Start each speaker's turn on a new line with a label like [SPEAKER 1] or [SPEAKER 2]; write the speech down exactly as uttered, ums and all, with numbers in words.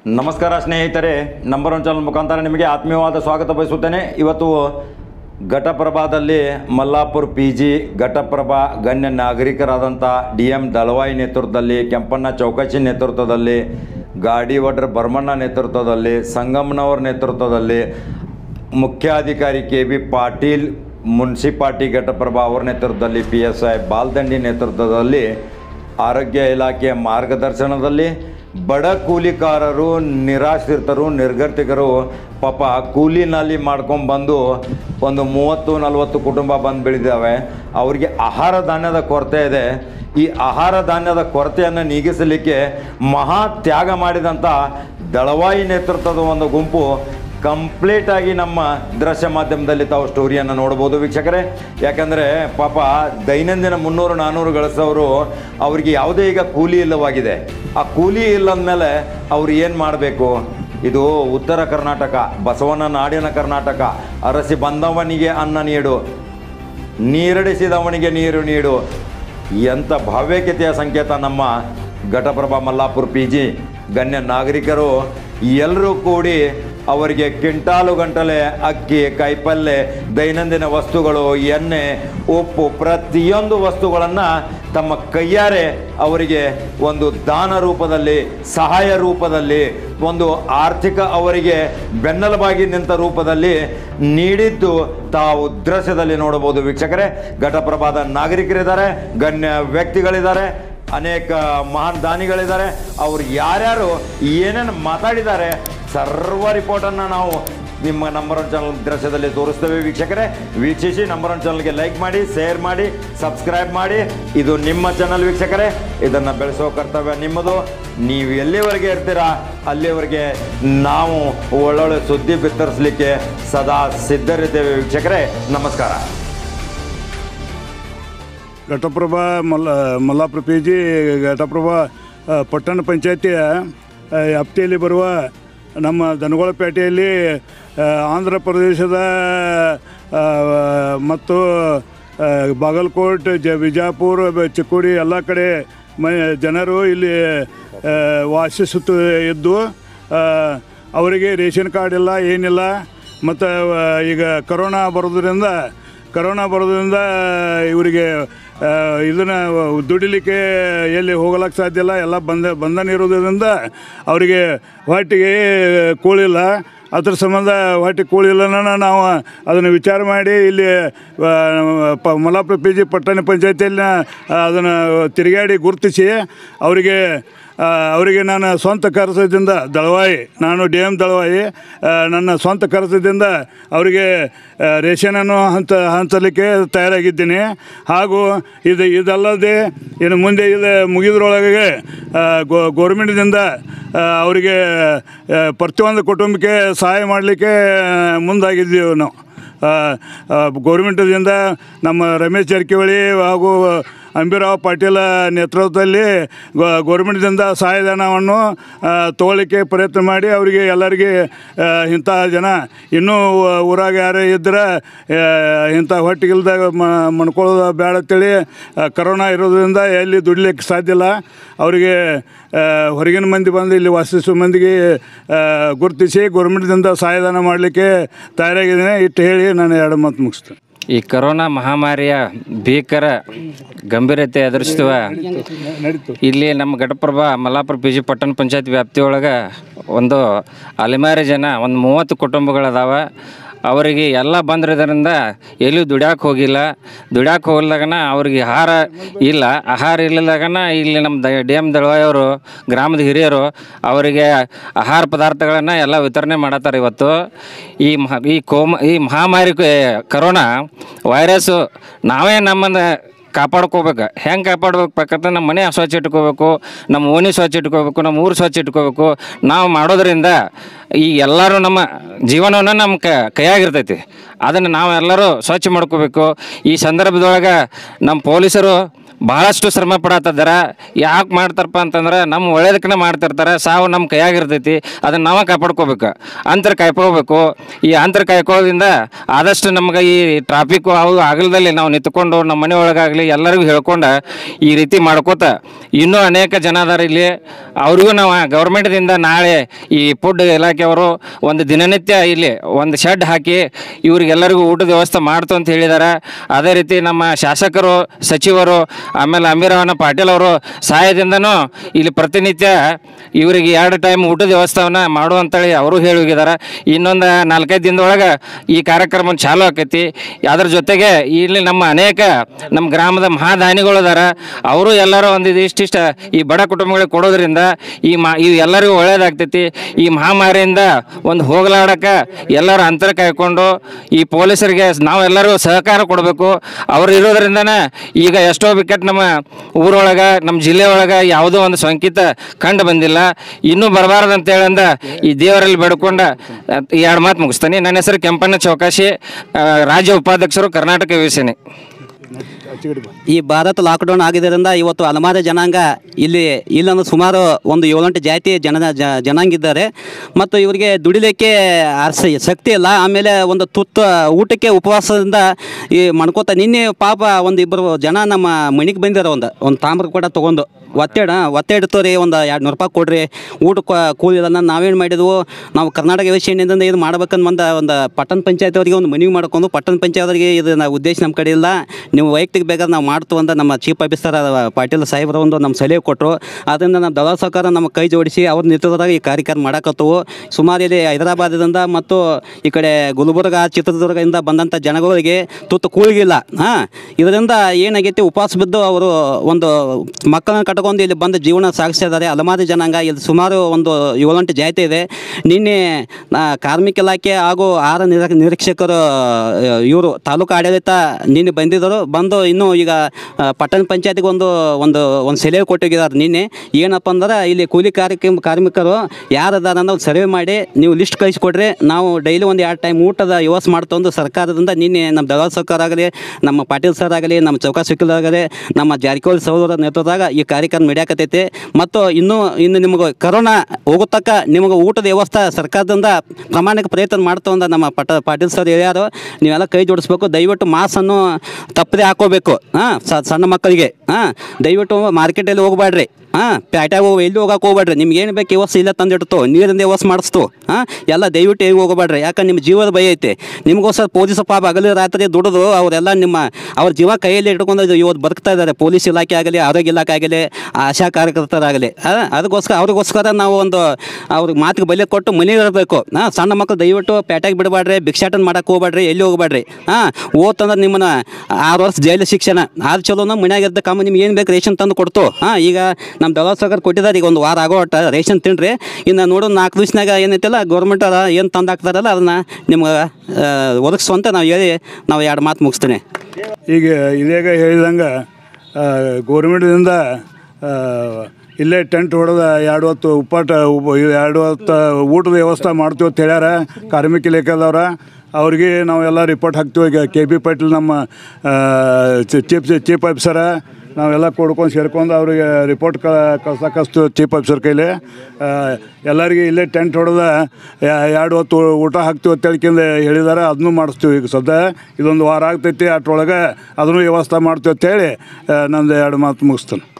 [SPEAKER 1] ನಮಸ್ಕಾರ ಸ್ನೇಹಿತರೆ, number one channel ಮುಖಾಂತರ ನಿಮಗೆ ಆತ್ಮೀಯವಾದ ಸ್ವಾಗತ ಬಯಸುತ್ತೇನೆ. ಇವತ್ತು ಘಟಪ್ರಭಾದಲ್ಲಿ ಮಲ್ಲಾಪುರ ಪಿ ಜಿ ಘಟಪ್ರಭಾ ಗಣ್ಯ ನಾಗರಿಕರಾದಂಥ ಡಿ ಎಂ ದಳವಾಯಿ ನೇತೃತ್ವದಲ್ಲಿ, ಕೆಂಪಣ್ಣ ಚೌಕಚಿ ನೇತೃತ್ವದಲ್ಲಿ, ಗಾಡಿ ವಡ್ರ ಭರಮಣ್ಣ ನೇತೃತ್ವದಲ್ಲಿ, ಸಂಗಮ್ಮನವರ ನೇತೃತ್ವದಲ್ಲಿ, ಮುಖ್ಯಾಧಿಕಾರಿ K B Patil municipality Ghataprabha ಅವರ ನೇತೃತ್ವದಲ್ಲಿ, ಪಿ ಎಸ್ ಐ ಬಾಲ್ದಂಡಿ ನೇತೃತ್ವದಲ್ಲಿ, ಆರೋಗ್ಯ ಇಲಾಖೆಯ ಮಾರ್ಗದರ್ಶನದಲ್ಲಿ ಬಡ ಕೂಲಿಕಾರರು, ನಿರಾಶ್ರಿತರು, ನಿರ್ಗತಿಕರು ಪಾಪ ಕೂಲಿ ನಾಲಿ ಮಾಡ್ಕೊಂಡ್ಬಂದು ಒಂದು ಮೂವತ್ತು ನಲವತ್ತು ಕುಟುಂಬ ಬಂದು ಬೆಳೆದಿದ್ದಾವೆ. ಅವರಿಗೆ ಆಹಾರ ಧಾನ್ಯದ ಕೊರತೆ ಇದೆ. ಈ ಆಹಾರ ಧಾನ್ಯದ ಕೊರತೆಯನ್ನು ನೀಗಿಸಲಿಕ್ಕೆ ಮಹಾ ತ್ಯಾಗ ಮಾಡಿದಂಥ ದಳವಾಯಿ ನೇತೃತ್ವದ ಒಂದು ಗುಂಪು ಕಂಪ್ಲೀಟಾಗಿ ನಮ್ಮ ದೃಶ್ಯ ಮಾಧ್ಯಮದಲ್ಲಿ ತಾವು ಸ್ಟೋರಿಯನ್ನು ನೋಡ್ಬೋದು ವೀಕ್ಷಕರೇ. ಯಾಕಂದರೆ ಪಾಪ ದೈನಂದಿನ ಮುನ್ನೂರು ನಾನ್ನೂರು ಗಳಿಸೋರು ಅವರಿಗೆ ಯಾವುದೇ ಈಗ ಕೂಲಿ ಇಲ್ಲವಾಗಿದೆ. ಆ ಕೂಲಿ ಇಲ್ಲಂದಮೇಲೆ ಅವ್ರು ಏನು ಮಾಡಬೇಕು? ಇದು ಉತ್ತರ ಕರ್ನಾಟಕ, ಬಸವನ ನಾಡಿನ ಕರ್ನಾಟಕ. ಅರಸಿ ಬಂದವನಿಗೆ ಅನ್ನ ನೀಡು, ನೀರಡಿಸಿದವನಿಗೆ ನೀರು ನೀಡು. ಎಂಥ ಭಾವ್ಯಕತೆಯ ಸಂಕೇತ ನಮ್ಮ ಘಟಪ್ರಭಾ ಮಲ್ಲಾಪುರ ಪಿ ಜಿ ಗಣ್ಯ ನಾಗರಿಕರು ಎಲ್ಲರೂ ಕೂಡಿ ಅವರಿಗೆ ಕ್ವಿಂಟಾಲು ಗಂಟಲೆ ಅಕ್ಕಿ, ಕಾಯಿಪಲ್ಯ, ದೈನಂದಿನ ವಸ್ತುಗಳು, ಎಣ್ಣೆ, ಉಪ್ಪು, ಪ್ರತಿಯೊಂದು ವಸ್ತುಗಳನ್ನು ತಮ್ಮ ಕೈಯಾರೆ ಅವರಿಗೆ ಒಂದು ದಾನ ರೂಪದಲ್ಲಿ, ಸಹಾಯ ರೂಪದಲ್ಲಿ, ಒಂದು ಆರ್ಥಿಕ ಅವರಿಗೆ ಬೆನ್ನೆಲುಬಾಗಿ ನಿಂತ ರೂಪದಲ್ಲಿ ನೀಡಿದ್ದು ತಾವು ದೃಶ್ಯದಲ್ಲಿ ನೋಡಬಹುದು ವೀಕ್ಷಕರೇ. ಘಟಪ್ರಭಾದ ನಾಗರಿಕರಿದ್ದಾರೆ, ಗಣ್ಯ ವ್ಯಕ್ತಿಗಳಿದ್ದಾರೆ, ಅನೇಕ ಮಹಾನ್ ದಾನಿಗಳಿದ್ದಾರೆ. ಅವರು ಯಾರ್ಯಾರು ಏನೇನು ಮಾತಾಡಿದ್ದಾರೆ ಸರ್ವ ರಿಪೋರ್ಟನ್ನು ನಾವು ನಿಮ್ಮ ನಂಬರ್ ಒನ್ ಚಾನಲ್ ದೃಶ್ಯದಲ್ಲಿ ತೋರಿಸ್ತೇವೆ ವೀಕ್ಷಕರೇ. ವೀಕ್ಷಿಸಿ, ನಂಬರ್ ಒನ್ ಚಾನಲ್ಗೆ ಲೈಕ್ ಮಾಡಿ, ಶೇರ್ ಮಾಡಿ, ಸಬ್ಸ್ಕ್ರೈಬ್ ಮಾಡಿ. ಇದು ನಿಮ್ಮ ಚಾನಲ್ ವೀಕ್ಷಕರೇ. ಇದನ್ನು ಬೆಳೆಸೋ ಕರ್ತವ್ಯ ನಿಮ್ಮದು. ನೀವು ಎಲ್ಲಿವರೆಗೆ ಇರ್ತೀರಾ ಅಲ್ಲಿವರೆಗೆ ನಾವು ಒಳ್ಳೊಳ್ಳೆ ಸುದ್ದಿ ಬಿತ್ತರಿಸಲಿಕ್ಕೆ ಸದಾ ಸಿದ್ಧರಿದ್ದೇವೆ ವೀಕ್ಷಕರೇ. ನಮಸ್ಕಾರ.
[SPEAKER 2] ಘಟಪ್ರಭಾ ಮಲ್ಲ ಮಲ್ಲಾಪುರ ಪಿ ಜಿ ಘಟಪ್ರಭಾ ಪಟ್ಟಣ ಪಂಚಾಯತಿಯ ವ್ಯಾಪ್ತಿಯಲ್ಲಿ ಬರುವ ನಮ್ಮ ದನಗೋಳಪೇಟೆಯಲ್ಲಿ ಆಂಧ್ರ ಪ್ರದೇಶದ ಮತ್ತು ಬಾಗಲಕೋಟ್, ಜ ಬಿಜಾಪುರ, ಚಿಕ್ಕೋಡಿ ಎಲ್ಲ ಕಡೆ ಮ ಜನರು ಇಲ್ಲಿ ವಾಸಿಸುತ್ತ ಇದ್ದು ಅವರಿಗೆ ರೇಷನ್ ಕಾರ್ಡ್ ಇಲ್ಲ, ಏನಿಲ್ಲ. ಮತ್ತು ಈಗ ಕರೋನಾ ಬರೋದ್ರಿಂದ ಕರೋನಾ ಬರೋದ್ರಿಂದ ಇವರಿಗೆ ಇದನ್ನು ದುಡಿಲಿಕ್ಕೆ ಎಲ್ಲಿ ಹೋಗಲಿಕ್ಕೆ ಸಾಧ್ಯ ಇಲ್ಲ. ಎಲ್ಲ ಬಂದ ಬಂಧನ ಇರೋದ್ರಿಂದ ಅವರಿಗೆ ಹೊಟ್ಟೆಗೆ ಕೂಳಿಲ್ಲ. ಅದ್ರ ಸಂಬಂಧ ಹೊಟ್ಟೆ ಕೂಳಿಲ್ಲನ ನಾವು ಅದನ್ನು ವಿಚಾರ ಮಾಡಿ ಇಲ್ಲಿ ಪ ಮಲ್ಲಾಪುರ ಪಿ ಜಿ ಪಟ್ಟಣ ಪಂಚಾಯತಿಯಲ್ಲಿನ ಅದನ್ನು ತಿರುಗಾಡಿ ಗುರುತಿಸಿ ಅವರಿಗೆ ಅವರಿಗೆ ನಾನು ಸ್ವಂತ ಖರ್ಚದಿಂದ ದಳವಾಯಿ, ನಾನು ಡಿ ಎಮ್ ದಳವಾಯಿ, ನನ್ನ ಸ್ವಂತ ಖರ್ಚದಿಂದ ಅವರಿಗೆ ರೇಷನನ್ನು ಹಂಚ ಹಂಚಲಿಕ್ಕೆ ತಯಾರಾಗಿದ್ದೀನಿ. ಹಾಗೂ ಇದು ಇದಲ್ಲದೆ ಇನ್ನು ಮುಂದೆ ಇದು ಮುಗಿದ್ರೊಳಗೆ ಗೋ ಗೌರ್ಮೆಂಟ್ದಿಂದ ಅವರಿಗೆ ಪ್ರತಿಯೊಂದು ಕುಟುಂಬಕ್ಕೆ ಸಹಾಯ ಮಾಡಲಿಕ್ಕೆ ಮುಂದಾಗಿದ್ದೀವಿ ನಾವು. ಗೌರ್ಮೆಂಟದಿಂದ ನಮ್ಮ ರಮೇಶ್ ಜಾರಕಿಹೊಳಿ ಹಾಗೂ ಅಂಬಿರಾವ್ ಪಾಟೀಲ ನೇತೃತ್ವದಲ್ಲಿ ಗೌರ್ಮೆಂಟ್ದಿಂದ ಸಹಾಯಧನವನ್ನು ತೊಗೊಳ್ಳಿಕ್ಕೆ ಪ್ರಯತ್ನ ಮಾಡಿ ಅವರಿಗೆ ಎಲ್ಲರಿಗೆ ಇಂಥ ಜನ ಇನ್ನೂ ಊರಾಗ ಯಾರೇ ಇದ್ದರೆ ಇಂಥ ಹೊಟ್ಟೆಗಿಲ್ದಾಗ ಮಣ್ಕೊಳ್ಳೋದು ಬೇಡ ಅಂತೇಳಿ ಕರೋನಾ ಇರೋದ್ರಿಂದ ಎಲ್ಲಿ ದುಡಿಲಿಕ್ಕೆ ಸಾಧ್ಯ ಇಲ್ಲ. ಅವರಿಗೆ ಹೊರಗಿನ ಮಂದಿ ಬಂದು ಇಲ್ಲಿ ವಾಸಿಸುವ ಮಂದಿಗೆ ಗುರುತಿಸಿ ಗೌರ್ಮೆಂಟ್ದಿಂದ ಸಹಾಯಧನ ಮಾಡಲಿಕ್ಕೆ ತಯಾರಾಗಿದ್ದೀನಿ. ಇಟ್ಟು ಹೇಳಿ ನಾನು ಎರಡು ಮಾತು ಮುಗಿಸ್ತೇನೆ.
[SPEAKER 3] ಈ ಕರೋನಾ ಮಹಾಮಾರಿಯ ಭೀಕರ ಗಂಭೀರತೆ ಎದುರಿಸುವ ಇಲ್ಲಿ ನಮ್ಮ ಘಟಪ್ರಭಾ ಮಲ್ಲಾಪುರ ಪಿ ಜಿ ಪಟ್ಟಣ ಪಂಚಾಯತ್ ವ್ಯಾಪ್ತಿಯೊಳಗೆ ಒಂದು ಅಲೆಮಾರಿ ಜನ ಒಂದು ಮೂವತ್ತು ಕುಟುಂಬಗಳದಾವೆ. ಅವರಿಗೆ ಎಲ್ಲ ಬಂದಿರೋದ್ರಿಂದ ಎಲ್ಲಿಯೂ ದುಡ್ಯಾಕೆ ಹೋಗಿಲ್ಲ. ದುಡ್ಯಾಕೆ ಹೋಗ್ಲಾಗನ ಅವ್ರಿಗೆ ಆಹಾರ ಇಲ್ಲ. ಆಹಾರ ಇಲ್ಲದಾಗನ ಇಲ್ಲಿ ನಮ್ಮ ದ ಡಿ ಎಮ್ ದಳವಾಯಿಯವರು, ಗ್ರಾಮದ ಹಿರಿಯರು ಅವರಿಗೆ ಆಹಾರ ಪದಾರ್ಥಗಳನ್ನು ಎಲ್ಲ ವಿತರಣೆ ಮಾಡತ್ತಾರೆ. ಇವತ್ತು ಈ ಮಹಾ ಈ ಕೋಮ ಈ ಮಹಾಮಾರಿ ಕರೋನಾ ವೈರಸ್ಸು ನಾವೇ ನಮ್ಮನ್ನು ಕಾಪಾಡ್ಕೋಬೇಕು. ಹೆಂಗೆ ಕಾಪಾಡ್ಬೇಕಂತ ನಮ್ಮ ಮನೆ ಸ್ವಚ್ಛ ಇಟ್ಕೋಬೇಕು, ನಮ್ಮ ಓಣಿ ಸ್ವಚ್ಛ ಇಟ್ಕೋಬೇಕು, ನಮ್ಮ ಊರು ಸ್ವಚ್ಛ ಇಟ್ಕೋಬೇಕು. ನಾವು ಮಾಡೋದ್ರಿಂದ ಈಗ ಎಲ್ಲರೂ ನಮ್ಮ ಜೀವನವನ್ನು ನಮ್ಮ ಕ ಕೈಯಾಗಿರ್ತೈತಿ. ಅದನ್ನು ನಾವು ಎಲ್ಲರೂ ಸ್ವಚ್ಛ ಮಾಡ್ಕೋಬೇಕು. ಈ ಸಂದರ್ಭದೊಳಗೆ ನಮ್ಮ ಪೊಲೀಸರು ಭಾಳಷ್ಟು ಶ್ರಮ ಪಡತ್ತಿದ್ದಾರೆ. ಯಾಕೆ ಮಾಡ್ತಾರಪ್ಪ ಅಂತಂದ್ರೆ ನಮ್ಮ ಒಳ್ಳೇದಕ್ಕನೇ ಮಾಡ್ತಿರ್ತಾರೆ. ಸಾವು ನಮ್ಮ ಕೈಯಾಗಿರ್ತೈತಿ, ಅದನ್ನು ನಾವು ಕಾಪಾಡ್ಕೋಬೇಕು, ಅಂತರ ಕಾಯ್ಕೋಬೇಕು. ಈ ಅಂತರ ಕಾಯ್ಕೊಳ್ಳೋದ್ರಿಂದ ಆದಷ್ಟು ನಮ್ಗೆ ಈ ಟ್ರಾಫಿಕ್ಕು ಅವು ಆಗಲದಲ್ಲಿ ನಾವು ನಿಂತ್ಕೊಂಡು ನಮ್ಮ ಮನೆ ಒಳಗಾಗಲಿ ಎಲ್ಲರಿಗೂ ಹೇಳ್ಕೊಂಡು ಈ ರೀತಿ ಮಾಡ್ಕೋತ ಇನ್ನೂ ಅನೇಕ ಜನ ಅದಾರ ಇಲ್ಲಿ. ಅವ್ರಿಗೂ ನಾವು ಗೌರ್ಮೆಂಟ್ದಿಂದ ನಾಳೆ ಈ ಫುಡ್ ಇಲಾಖೆಯವರು ಒಂದು ದಿನನಿತ್ಯ ಇಲ್ಲಿ ಒಂದು ಶೆಡ್ ಹಾಕಿ ಇವ್ರಿಗೆಲ್ಲರಿಗೂ ಊಟದ ವ್ಯವಸ್ಥೆ ಮಾಡ್ತು ಅಂತ ಹೇಳಿದ್ದಾರೆ. ಅದೇ ರೀತಿ ನಮ್ಮ ಶಾಸಕರು, ಸಚಿವರು, ಆಮೇಲೆ ಅಮೀರವನ ಪಾಟೀಲ್ ಅವರು ಸಹಾಯದಿಂದನೂ ಇಲ್ಲಿ ಪ್ರತಿನಿತ್ಯ ಇವರಿಗೆ ಎರಡು ಟೈಮ್ ಊಟದ ವ್ಯವಸ್ಥೆಯನ್ನು ಮಾಡು ಅಂತೇಳಿ ಅವರು ಹೇಳಿ ಹೋಗಿದ್ದಾರೆ. ಇನ್ನೊಂದು ನಾಲ್ಕೈದು ದಿನದೊಳಗೆ ಈ ಕಾರ್ಯಕ್ರಮ ಚಾಲೂ ಆಕೈತಿ. ಅದ್ರ ಜೊತೆಗೆ ಇಲ್ಲಿ ನಮ್ಮ ಅನೇಕ ನಮ್ಮ ಗ್ರಾಮದ ಮಹಾದಾನಿಗಳು ಅದಾರ. ಅವರು ಎಲ್ಲರೂ ಒಂದು ಇಷ್ಟಿಷ್ಟ ಈ ಬಡ ಕುಟುಂಬಗಳಿಗೆ ಕೊಡೋದ್ರಿಂದ ಈ ಮಾ ಇವು ಎಲ್ಲರಿಗೂ ಒಳ್ಳೇದಾಗ್ತೈತಿ. ಈ ಮಹಾಮಾರಿಯಿಂದ ಒಂದು ಹೋಗಲಾಡಕ್ಕೆ ಎಲ್ಲರೂ ಅಂತರ ಕಾಯ್ಕೊಂಡು ಈ ಪೊಲೀಸರಿಗೆ ನಾವೆಲ್ಲರೂ ಸಹಕಾರ ಕೊಡಬೇಕು. ಅವರು ಇರೋದ್ರಿಂದನೇ ಈಗ ಎಷ್ಟೋ ವಿಕೆಟ್ ನಮ್ಮ ಊರೊಳಗೆ ನಮ್ಮ ಜಿಲ್ಲೆ ಒಳಗೆ ಯಾವುದೋ ಒಂದು ಸೋಂಕಿತ ಕಂಡು ಬಂದಿಲ್ಲ. ಇನ್ನೂ ಬರಬಾರ್ದು ಅಂತೇಳಿಂದ ಈ ದೇವರಲ್ಲಿ ಬೇಡ್ಕೊಂಡು ಎರಡು ಮಾತು ಮುಗಿಸ್ತಾನೆ. ನನ್ನ ಹೆಸರು ಕೆಂಪಣ್ಣ ಚೌಕಾಶಿ, ರಾಜ್ಯ ಉಪಾಧ್ಯಕ್ಷರು, ಕರ್ನಾಟಕ ಯುವಸೇನೆ.
[SPEAKER 4] ಈ ಭಾರತ ಲಾಕ್ಡೌನ್ ಆಗಿದ್ದರಿಂದ ಇವತ್ತು ಅಲೆಮಾರಿ ಜನಾಂಗ ಇಲ್ಲಿ ಇಲ್ಲೊಂದು ಸುಮಾರು ಒಂದು ಏಳೆಂಟು ಜಾತಿ ಜನ ಜನಾಂಗ ಇದ್ದಾರೆ. ಮತ್ತು ಇವರಿಗೆ ದುಡಿಲಿಕ್ಕೆ ಅರ್ಸ ಶಕ್ತಿ ಇಲ್ಲ. ಆಮೇಲೆ ಒಂದು ತುತ್ತು ಊಟಕ್ಕೆ ಉಪವಾಸದಿಂದ ಈ ಮಾಡ್ಕೋತ ನಿನ್ನೆ ಪಾಪ ಒಂದು ಇಬ್ಬರು ಜನ ನಮ್ಮ ಮನೆಗೆ ಬಂದಿರೋ ಒಂದು ಒಂದು ತಾಮ್ರ ಕೂಡ ತೊಗೊಂಡು ಒತ್ತಡ ಒತ್ತೆ ಇಡ್ತವ್ರಿ, ಒಂದು ಎರಡು ನೂರು ರೂಪಾಯಿ ಕೊಡ್ರಿ ಊಟಕ್ಕೆ ಕೂಲಿಲ್ಲ. ನಾವೇನು ಮಾಡಿದ್ವು, ನಾವು ಕರ್ನಾಟಕ ಯುವಸೇನೆಯಿಂದ ಇದು ಮಾಡ್ಬೇಕಂತ ಬಂದ ಒಂದು ಪಟ್ಟಣ ಪಂಚಾಯತ್ ಅವರಿಗೆ ಒಂದು ಮನವಿ ಮಾಡ್ಕೊಂಡು ಪಟ್ಟಣ ಪಂಚಾಯತ್ ಅವರಿಗೆ ಇದು ನಾವು ಉದ್ದೇಶ ನಮ್ಮ ಕಡೆ ಇಲ್ಲ, ನೀವು ವೈಯಕ್ತಿಕ ಬೇಕಾದ್ರೆ ನಾವು ಮಾಡ್ತೀವಿ ಅಂತ ನಮ್ಮ ಚೀಫ್ ಆಫೀಸರ್ ಪಾಟೀಲ್ ಸಾಹೇಬ್ರ ಒಂದು ನಮ್ಮ ಸಲಹೆ ಕೊಟ್ಟರು. ಅದರಿಂದ ನಮ್ಮ ದಳ ಸರ್ಕಾರ ನಮ್ಮ ಕೈ ಜೋಡಿಸಿ ಅವ್ರ ನೇತೃತ್ವದಾಗ ಈ ಕಾರ್ಯಕ್ರಮ ಮಾಡಾಕತ್ತವು. ಸುಮಾರು ಇಲ್ಲಿ ಹೈದರಾಬಾದಿಂದ ಮತ್ತು ಈ ಕಡೆ ಗುಲ್ಬರ್ಗ, ಚಿತ್ರದುರ್ಗದಿಂದ ಬಂದಂಥ ಜನಗಳಿಗೆ ತುತ್ತು ಕೂಳಿಗಿಲ್ಲ. ಹಾಂ, ಇದರಿಂದ ಏನಾಗೈತಿ, ಉಪವಾಸ ಬಿದ್ದು ಅವರು ಒಂದು ಮಕ್ಕಳನ್ನ ಕಟ್ಕೊಂಡು ಇಲ್ಲಿ ಬಂದು ಜೀವನ ಸಾಗಿಸ್ತಿದ್ದಾರೆ. ಅಲೆಮಾರಿ ಜನಾಂಗ ಇಲ್ಲಿ ಸುಮಾರು ಒಂದು ಏಳೆಂಟು ಜಾತಿ ಇದೆ. ನಿನ್ನೆ ಕಾರ್ಮಿಕ ಇಲಾಖೆ ಹಾಗೂ ಆಹಾರ ನಿರ ನಿರೀಕ್ಷಕರು ಇವರು ತಾಲೂಕು ಆಡಳಿತ ನಿನ್ನೆ ಬಂದಿದ್ದರು. ಬಂದು ಇನ್ನೂ ಈಗ ಪಟ್ಟಣ ಪಂಚಾಯತಿಗೆ ಒಂದು ಒಂದು ಒಂದು ಸಲಹೆ ಕೊಟ್ಟಿದ್ದಾರೆ ನಿನ್ನೆ. ಏನಪ್ಪ ಅಂದ್ರೆ ಇಲ್ಲಿ ಕೂಲಿ ಕಾರ್ಯ ಕಾರ್ಮಿಕರು ಯಾರದಾರ ಒಂದು ಸರ್ವೆ ಮಾಡಿ ನೀವು ಲಿಸ್ಟ್ ಕಳಿಸ್ಕೊಡ್ರಿ, ನಾವು ಡೈಲಿ ಒಂದು ಎರಡು ಟೈಮ್ ಊಟದ ವ್ಯವಸ್ಥೆ ಮಾಡ್ತಂದು ಸರ್ಕಾರದಿಂದ ನಿನ್ನೆ ನಮ್ಮ ದಳ ಸರ್ಕಾರ ಆಗಲಿ, ನಮ್ಮ ಪಾಟೀಲ್ ಸರ್ ಆಗಲಿ, ನಮ್ಮ ಚೌಕಾಸಿ ವಕೀಲರು ಆಗಲಿ, ನಮ್ಮ ಜಾರಕಿಹೊಳಿ ಸಹೋದರ ನೇತೃತ್ವದಾಗ ಈ ಕಾರ್ಯಕ್ರಮ ನಡೆಯಕತ್ತೈತಿ. ಮತ್ತು ಇನ್ನೂ ಇನ್ನು ನಿಮಗೆ ಕರೋನಾ ಹೋಗುತ್ತಕ್ಕ ನಿಮಗೆ ಊಟದ ವ್ಯವಸ್ಥೆ ಸರ್ಕಾರದಿಂದ ಪ್ರಾಮಾಣಿಕ ಪ್ರಯತ್ನ ಮಾಡ್ತವಂದ ನಮ್ಮ ಪಟ ಪಾಟೀಲ್ ಸರ್ ಹೇಳ್ಯಾರು. ನೀವೆಲ್ಲ ಕೈ ಜೋಡಿಸ್ಬೇಕು. ದಯವಿಟ್ಟು ಮಾಸ್ಕನ್ನು ತಪ್ಪದೆ ಹಾಕೋಬೇಕು. ಹಾಂ, ಸಣ್ಣ ಮಕ್ಕಳಿಗೆ ಹಾಂ, ದಯವಿಟ್ಟು ಮಾರ್ಕೆಟಲ್ಲಿ ಹೋಗ್ಬೇಡ್ರಿ. ಹಾಂ, ಪ್ಯಾಟ್ಯಾಗ ಹೋಗಿ ಎಲ್ಲಿ ಹೋಗಕ್ಕೆ ಹೋಗ್ಬೇಡ್ರಿ. ನಿಮ್ಗೆ ಏನು ಬೇಕು ವ್ಯವಸ್ಥೆ ಇಲ್ಲ ತಂದಿಡ್ತು, ನೀರಿಂದ ವ್ಯವಸ್ಥೆ ಮಾಡಿಸ್ತು. ಹಾಂ, ಎಲ್ಲ ದಯವಿಟ್ಟು ಹೇಗೆ ಹೋಗಬೇಡ್ರಿ. ಯಾಕಂದ್ರೆ ನಿಮ್ಮ ಜೀವದ ಭಯ ಐತೆ. ನಿಮಗೋಸ್ಕರ ಪೊಲೀಸ್ ಪಾಪ ಹಗಲು ರಾತ್ರಿ ದುಡಿದು ಅವರೆಲ್ಲ ನಿಮ್ಮ ಅವ್ರ ಜೀವ ಕೈಯಲ್ಲಿ ಇಟ್ಕೊಂಡು ಇವತ್ತು ಬದುಕ್ತಾ ಇದ್ದಾರೆ. ಪೊಲೀಸ್ ಇಲಾಖೆ ಆಗಲಿ, ಆರೋಗ್ಯ ಇಲಾಖೆ ಆಗಲಿ, ಆಶಾ ಕಾರ್ಯಕರ್ತರಾಗಲಿ. ಅದಕ್ಕೋಸ್ಕರ ಅವ್ರಿಗೋಸ್ಕರ ನಾವು ಒಂದು ಅವ್ರಿಗೆ ಮಾತಿಗೆ ಬೆಲೆ ಕೊಟ್ಟು ಮನೆ ಇರಬೇಕು. ಹಾಂ, ಸಣ್ಣ ಮಕ್ಕಳು ದಯವಿಟ್ಟು ಪ್ಯಾಟ್ಯಾಗ ಬಿಡಬೇಡ್ರಿ, ಭಿಕ್ಷಾಟನ ಮಾಡಕ್ಕೆ ಹೋಗ್ಬೇಡ್ರಿ, ಎಲ್ಲಿ ಹೋಗ್ಬೇಡ್ರಿ. ಹಾಂ, ಓದ್ತಂದ್ರೆ ನಿಮ್ಮನ್ನ ಆರು ವರ್ಷ ಜೈಲು ಶಿಕ್ಷಣ ಆದ ಚಲೋನ ಮನ್ಯಾಗಿದ್ದ ಕಮ್ಮ ನಿಮ್ಗೆ ಏನು ಬೇಕು ರೇಷನ್ ತಂದು ಕೊಡ್ತು. ಹಾಂ, ಈಗ ನಮ್ಮ ದಳ ಸರ್ಕಾರ ಕೊಟ್ಟಿದ್ದಾರೆ. ಈಗ ಒಂದು ವಾರ ಆಗೋ ಒಟ್ಟ ರೇಷನ್ ತಿನ್ನಿರಿ. ಇನ್ನು ನೋಡೋದು ನಾಲ್ಕು ದಿವ್ಸನಾಗ ಏನೈತಿಲ್ಲ ಗೌರ್ಮೆಂಟ್ ಅದ ಏನು ತಂದು ಹಾಕ್ತಾರಲ್ಲ ಅದನ್ನು ನಿಮ್ಗೆ ಒದಗಿಸುವಂತ ನಾವು ಹೇಳಿ ನಾವು ಎರಡು ಮಾತು ಮುಗಿಸ್ತೇನೆ.
[SPEAKER 2] ಈಗ ಇದೇಗ ಹೇಳಿದಂಗೆ ಗೋರ್ಮೆಂಟ್ದಿಂದ ಇಲ್ಲೇ ಟೆಂಟ್ ಹೊಡೆದ ಎರಡು ಹೊತ್ತು ಉಪ್ಪಾಟ ಎರಡು ಹೊತ್ತು ಊಟದ ವ್ಯವಸ್ಥೆ ಮಾಡ್ತೀವಿ ಅಂತ ಹೇಳ್ಯಾರ ಕಾರ್ಮಿಕ ಇಲಾಖೆದವ್ರ. ಅವ್ರಿಗೆ ನಾವೆಲ್ಲ ರಿಪೋರ್ಟ್ ಹಾಕ್ತೀವಿ. ಈಗ ಕೆ ಬಿ ಪಾಟೀಲ್ ನಮ್ಮ ಚೀಫ್ ಚೀಫ್ ಆಫೀಸರ ನಾವೆಲ್ಲ ಕೊಡ್ಕೊಂಡು ಸೇರ್ಕೊಂಡು ಅವ್ರಿಗೆ ರಿಪೋರ್ಟ್ ಕ ಕಳ್ಸಕ್ಕೆ ಚೀಫ್ ಆಫೀಸರ್ ಕೈಲಿ. ಎಲ್ಲರಿಗೆ ಇಲ್ಲೇ ಟೆಂಟ್ ಹೊಡೆದ ಎರಡು ಹೊತ್ತು ಊಟ ಹಾಕ್ತೀವಿ ಅಂತ ಹೇಳ್ಕೊಂಡು ಹೇಳಿದ್ದಾರೆ. ಅದನ್ನೂ ಮಾಡಿಸ್ತೀವಿ. ಈಗ ಸದ್ಯ ಇದೊಂದು ವಾರ ಆಗ್ತೈತಿ, ಅಷ್ಟರೊಳಗೆ ಅದನ್ನು ವ್ಯವಸ್ಥೆ ಮಾಡ್ತೀವಿ ಅಂತೇಳಿ ನಂದು ಎರಡು ಮಾತು ಮುಗಿಸ್ತಾನೆ.